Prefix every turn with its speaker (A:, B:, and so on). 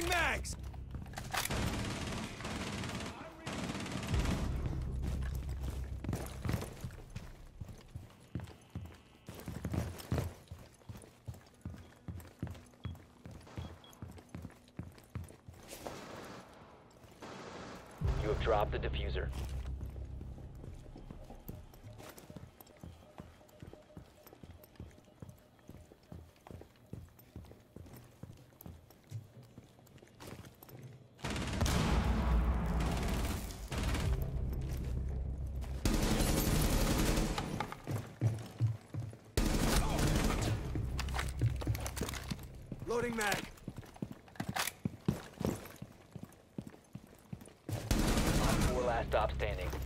A: Throwing mags!
B: You have dropped the diffuser.
A: Loading mag.
B: Four last stop standing.